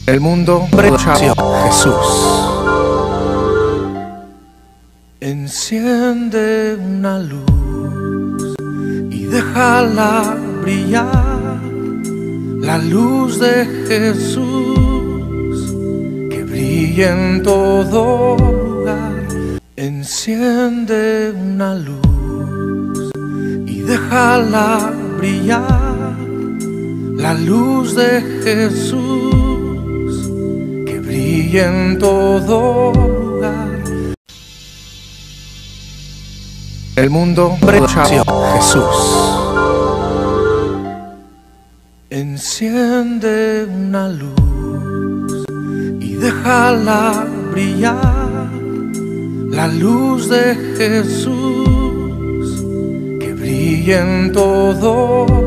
El mundo precio Jesús. Enciende una luz y déjala brillar, la luz de Jesús que brille en todo lugar. Enciende una luz y déjala brillar, la luz de Jesús que brille en todo lugar. El mundo precio Jesús. Enciende una luz y déjala brillar, la luz de Jesús que brille en todo